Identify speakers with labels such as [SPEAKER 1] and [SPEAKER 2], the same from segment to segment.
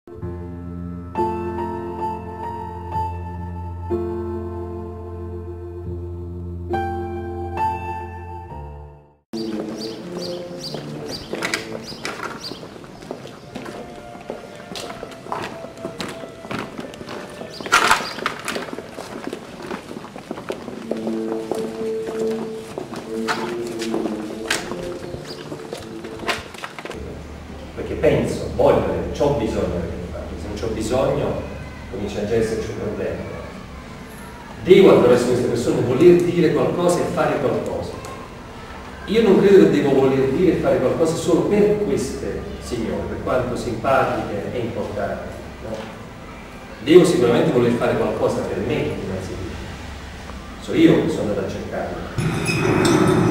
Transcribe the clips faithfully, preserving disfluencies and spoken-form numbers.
[SPEAKER 1] Perché penso, voglio, ho bisogno di fare, se non c'ho bisogno comincia già a esserci un problema. Devo attraverso queste persone voler dire qualcosa e fare qualcosa. Io non credo che devo voler dire e fare qualcosa solo per queste signore, per quanto simpatiche e importanti. No? Devo sicuramente voler fare qualcosa per me innanzitutto. So io che sono andato a cercarlo.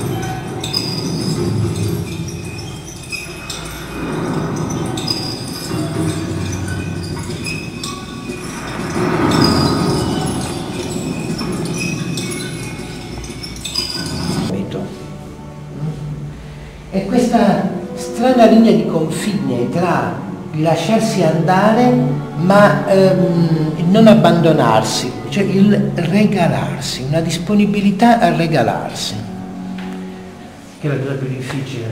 [SPEAKER 2] È questa strana linea di confine tra il lasciarsi andare ma ehm, il non abbandonarsi, cioè il regalarsi, una disponibilità a regalarsi, che è la cosa più difficile.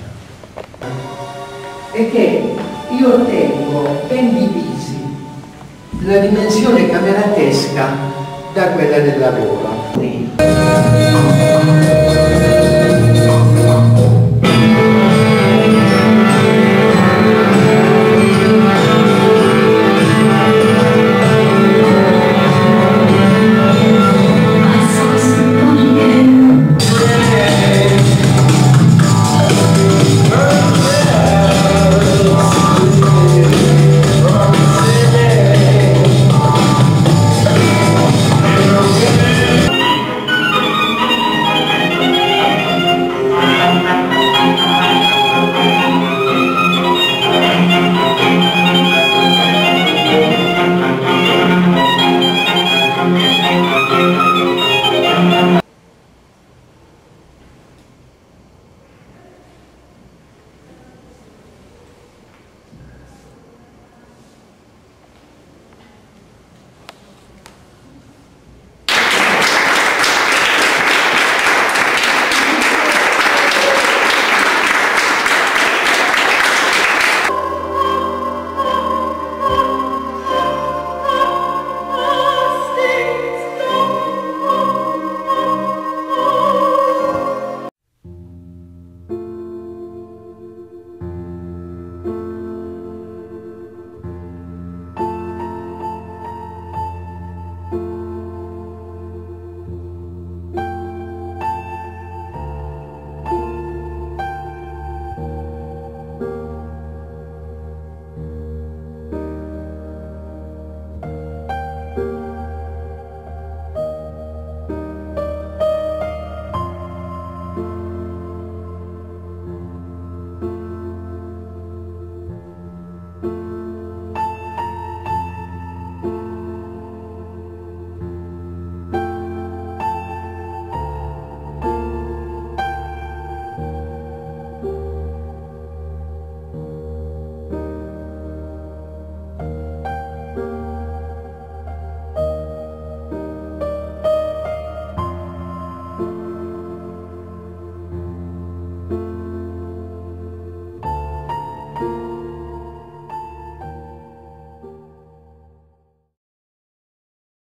[SPEAKER 2] E che io tengo ben divisi la dimensione cameratesca da quella del lavoro.